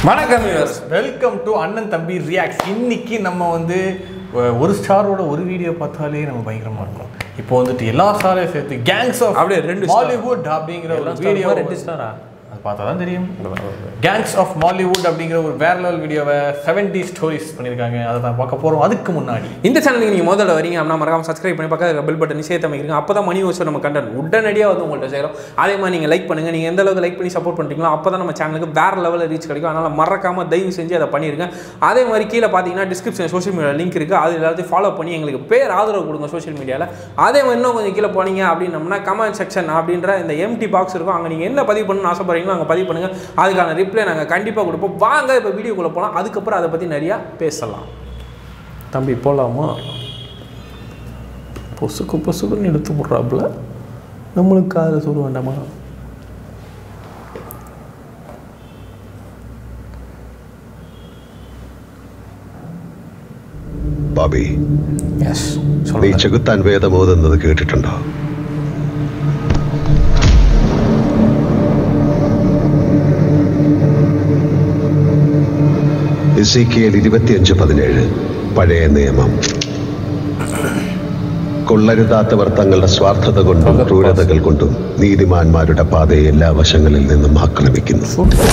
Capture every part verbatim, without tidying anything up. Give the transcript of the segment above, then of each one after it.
வணக்கம் viewers, welcome to அண்ணன் தம்பி ரியாக்ட்ஸ். இன்னைக்கு நம்ம வந்து ஒரு ஸ்டாரோட ஒரு வீடியோ பார்த்தாலே நம்ம பயங்கரமா இருக்கும். இப்போ வந்துட்டு எல்லா ஸ்டாரையும் சேர்த்து கேங்ஸ் ஆஃப் அப்படியே ரெண்டு மாலிவுட் அப்படிங்கிற ஒரு வீடியோ ரெண்டு ஸ்டாரா அது பார்த்தா தான் தெரியும். கேங்ஸ் ஆஃப் மாலிவுட் அப்படிங்கிற ஒரு வேற லெவல் வீடியோவை செவன் டி ஸ்டோரிஸ் பண்ணியிருக்காங்க. அதை தான் பார்க்க போகிறோம். அதுக்கு முன்னாடி இந்த சேனலுக்கு நீங்கள் முதல்ல வரீங்க அப்படின்னா மறக்காம சப்ஸ்கிரைப் பண்ணி பக்கத்தில் பெல் பட்டன் சேர்த்து அமைக்கிறீங்க. அப்போ தான் மணி வச்சு நம்ம கண்டென்ட் உடனடியாக வந்து உங்கள்கிட்ட சேரும். அதே மாதிரி நீங்கள் லைக் பண்ணுங்கள். நீங்கள் எந்த அளவுக்கு லைக் பண்ணி சப்போர்ட் பண்ணுறீங்களோ அப்போ தான் நம்ம சேனலுக்கு வேறு லெவலில் ரீச் கிடைக்கும். அதனால் மறக்காமல் தயவு செஞ்சு அதை பண்ணியிருங்க. அதே மாதிரி கீழே பார்த்தீங்கன்னா டிஸ்கிரிப்ஷன் சோஷியல் மீடியா லிங்க் இருக்குது. அது எல்லாத்தையும் ஃபாலோ பண்ணி எங்களுக்கு பேர் ஆதரவு கொடுங்க சோஷியல் மீடியாவில். அதே மாதிரி இன்னும் கொஞ்சம் கீழே போனீங்க அப்படின்னம்னா கமெண்ட் செக்ஷன் அப்படின்ற இந்த எம்டி பாக்ஸ் இருக்கும். அங்கே நீங்கள் என்ன பதிவு பண்ணணும்னு ஆசைப்படுறீங்களோ அங்கே பதிவு பண்ணுங்கள். அதுக்கான ரிப்ளை நாங்கள் கண்டிப்பாக கொடுப்போம். வாங்க இப்போ வீடியோக்குள்ளே போகலாம். அதுக்கப்புறம் அதை பற்றி நிறையா பேசலாம். தம்பி போகலாமா? பொசுக்கு பொசுக்குன்னு எடுத்து போடுறாப்புல நம்மளுக்கு அதை சொல்ல வேண்டாமா? பாபி, எஸ், നീ ചെകുത്താൻ വേദം ഓതുന്നത് കേട്ടിട്ടുണ്ടോ? എസേക്കിയേൽ ഇരുപത്തിയഞ്ച് പതിനേഴ് പഴയ നിയമം. കൊള്ളരുതാത്തവർ തങ്ങളുടെ സ്വാർത്ഥത കൊണ്ടും ക്രൂരതകൾ കൊണ്ടും നീതിമാന്മാരുടെ പാതയെ എല്ലാ വശങ്ങളിൽ നിന്നും ആക്രമിക്കുന്നു.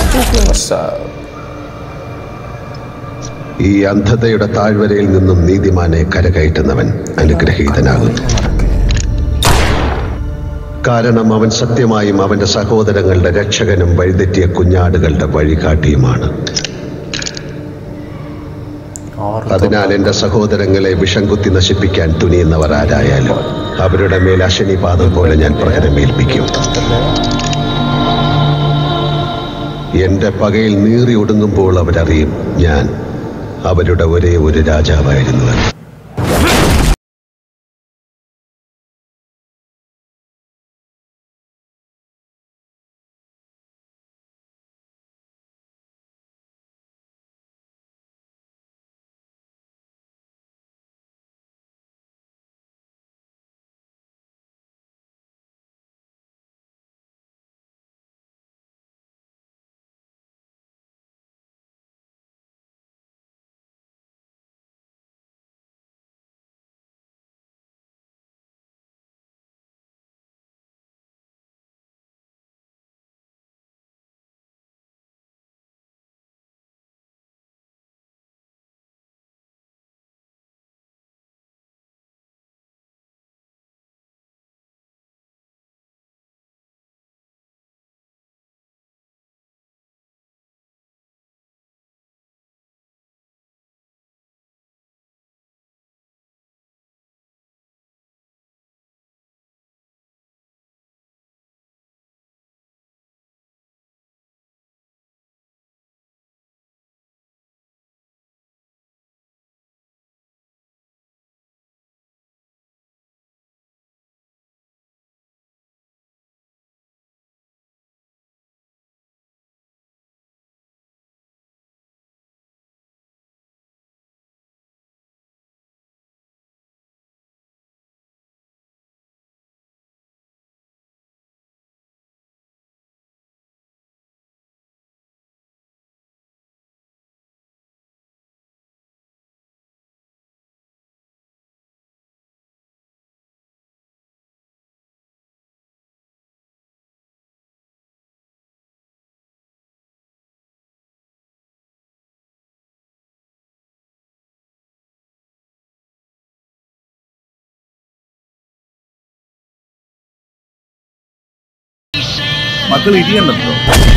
ഈ അന്ധതയുടെ താഴ്വരയിൽ നിന്നും നീതിമാനെ കരകയറ്റുന്നവൻ അനുഗ്രഹീതനാകുന്നു. കാരണം അവൻ സത്യമായും അവന്റെ സഹോദരങ്ങളുടെ രക്ഷകനും വഴിതെറ്റിയ കുഞ്ഞാടുകളുടെ വഴികാട്ടിയുമാണ്. അതിനാൽ എന്റെ സഹോദരങ്ങളെ വിഷം കുത്തി നശിപ്പിക്കാൻ തുനിയുന്നവർ ആരായാലും അവരുടെ മേൽ അശനിപാതം പോലെ ഞാൻ പ്രഹരമേൽപ്പിക്കും. എന്റെ പകയിൽ നീറി ഒടുങ്ങുമ്പോൾ അവരറിയും ഞാൻ അവരുടെ ഒരേ ഒരു രാജാവായിരുന്നു. മക്കൾ ഇടിയുണ്ടല്ലോ,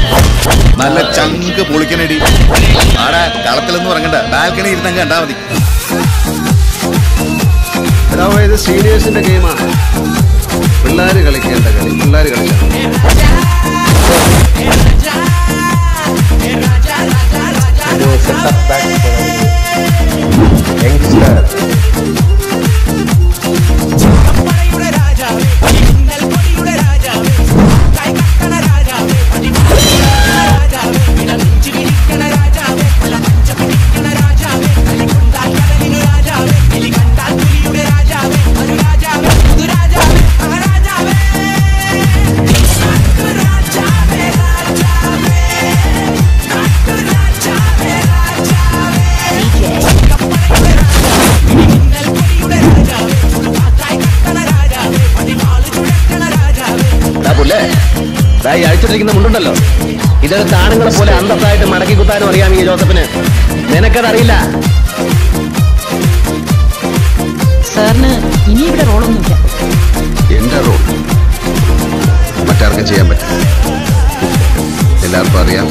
നല്ല ചങ്ക് പൊളിക്കനടി. ആടാ കളത്തിലൊന്നും ഇറങ്ങണ്ട, ബാൽക്കണി ഇരുന്നങ്ങ് കണ്ടാ മതി. ഇത് സീനിയേഴ്സിന്റെ ഗെയിമാണ്. പിള്ളേര് കളിക്കേണ്ട കളി പിള്ളേര് കളിക്കണം. Raja അഴിച്ചിട്ടിരിക്കുന്ന മുണ്ടുണ്ടല്ലോ, ഇതൊരു ആണുങ്ങളെ പോലെ അന്തസ്സായിട്ട് മടക്കി കുത്താനും അറിയാം ഈ ജോസഫിന്. നിനക്കതറിയില്ല. സാറിന് ഇനി ഇവിടെ റോളൊന്നുമില്ല. എന്റെ റോൾ മറ്റാർക്കും ചെയ്യാൻ പറ്റും. എല്ലാവർക്കും അറിയാം.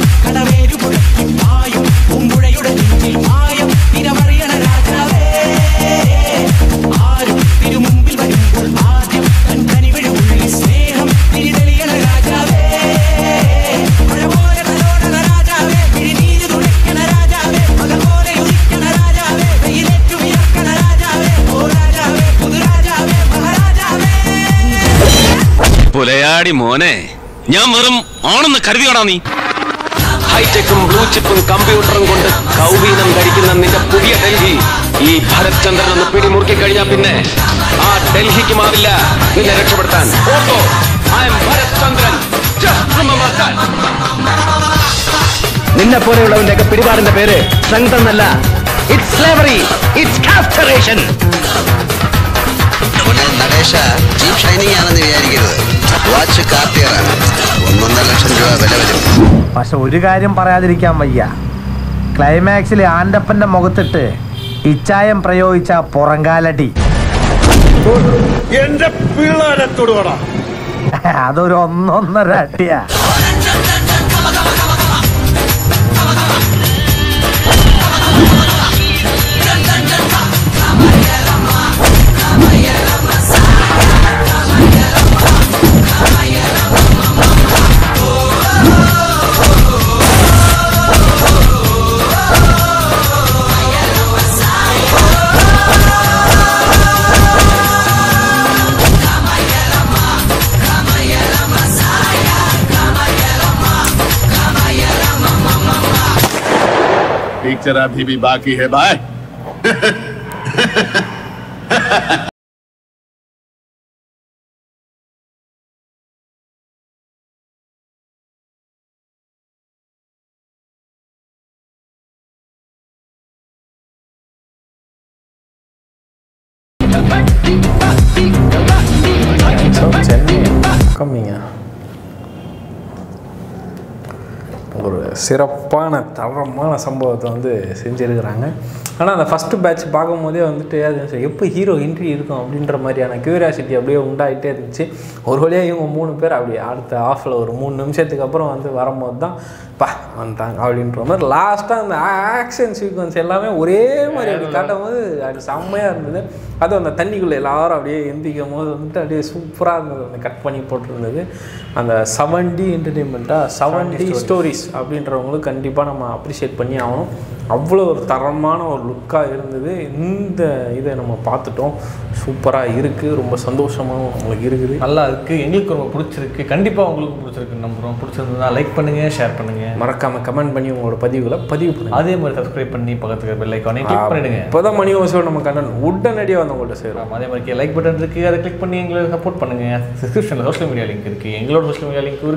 പുലയാടി മോനെ, ഞാൻ വെറും ആണെന്ന് കരുതിയോടാ നീ? ഹൈടെക്കും ബ്ലൂ ചിപ്പും കമ്പ്യൂട്ടറും കൊണ്ട് കൗവീനം കഴിക്കുന്ന നിന്റെ പുതിയ ഡൽഹി ഈ ഭരത് ചന്ദ്രൻ ഒന്ന് പിടിമുറുക്കി കഴിഞ്ഞാൽ പിന്നെ ആ ഡൽഹിക്ക് മാവില്ല നിന്നെ രക്ഷപ്പെടുത്താൻ. ഓർത്തോ, ഐ ആം ഭരത് ചന്ദ്രൻ. നിന്നെ പോലെയുള്ളവന്റെ ഒക്കെ പിടിപാടിന്റെ പേര് സ്ട്രെങ്ത് എന്നല്ല, it's slavery, it's castration. Natesha cheap shining ആണെന്ന് വിചാരിക്കരുത്. വാച്ച് കാർട്ടിയറാണ്. ഒന്നൊന്നര ലക്ഷം രൂപ വില വരും. പക്ഷെ ഒരു കാര്യം പറയാതിരിക്കാൻ വയ്യ. ക്ലൈമാക്സിൽ ആൻഡപ്പന്റെ മുഖത്തിട്ട് ഇച്ചായം പ്രയോഗിച്ച പുറങ്കാലടി എന്റെ പിള്ളേരെ തൊടുവാടാ. അതൊരു ഒന്നൊന്നര അടിയാ. पिक्चर अभी भी बाकी है भाई. ஒரு சிறப்பான தரமான சம்பவத்தை வந்து செஞ்சுருக்கிறாங்க. ஆனால் அந்த ஃபஸ்ட்டு பேட்ச் பார்க்கும்போதே வந்துட்டு அது எப்போ ஹீரோ என்ட்ரி இருக்கும் அப்படின்ற மாதிரியான க்யூரியாசிட்டி அப்படியே உண்டாகிட்டே இருந்துச்சு. ஒரு வழியாக இவங்க மூணு பேர் அப்படியே அடுத்த ஆஃபில் ஒரு மூணு நிமிஷத்துக்கு அப்புறம் வந்து வரும்போது தான் பா வந்துட்டாங்க அப்படின்ற மாதிரி லாஸ்ட்டாக அந்த ஆக்ஷன் சீக்வன்ஸ் எல்லாமே ஒரே மாதிரி அப்படி காட்டும் போது அது செம்மையாக இருந்தது. அதுவும் அந்த தண்ணிக்குள்ளே எல்லாரும் அப்படியே எந்திக்கும் போது வந்துட்டு அப்படியே சூப்பராக இருந்தது. அந்த கட் பண்ணி போட்டிருந்தது. அந்த செவன் டி என்டர்டெயின்மெண்ட்டாக செவன் டி ஸ்டோரிஸ் அப்படின்றவங்களுக்கு கண்டிப்பாக நம்ம அப்ரிஷியேட் பண்ணி ஆகணும். அவ்வளோ ஒரு தரமான ஒரு லுக்காக இருந்தது. இந்த இதை நம்ம பார்த்துட்டோம். சூப்பராக இருக்குது. ரொம்ப சந்தோஷமாகவும் நம்மளுக்கு இருக்குது. நல்லா இருக்குது. எங்களுக்கு ரொம்ப பிடிச்சிருக்கு. கண்டிப்பாக உங்களுக்கு பிடிச்சிருக்கு நம்புகிறோம். பிடிச்சிருந்தா லைக் பண்ணுங்கள், ஷேர் பண்ணுங்கள், மறக்காமல் கமெண்ட் பண்ணி உங்களோட பதிவுகளை பதிவு பண்ணுங்கள். அதே மாதிரி சப்ஸ்கிரைப் பண்ணி பக்கத்துக்கு பெல் ஐக்கானை கிளிக் பண்ணிடுங்க. இப்போ தான் மணி ஓசோ நம்ம கண்டன் உடனடியாக வந்து உங்கள்கிட்ட சேரும். அதே மாதிரி லைக் பட்டன் இருக்குது, அதை கிளிக் பண்ணி எங்களை சப்போர்ட் பண்ணுங்கள். டிஸ்கிரிப்ஷனில் சோஷியல் மீடியா லிங்க் இருக்குது. எங்களோட சோஷியல் மீடியா லிங்க்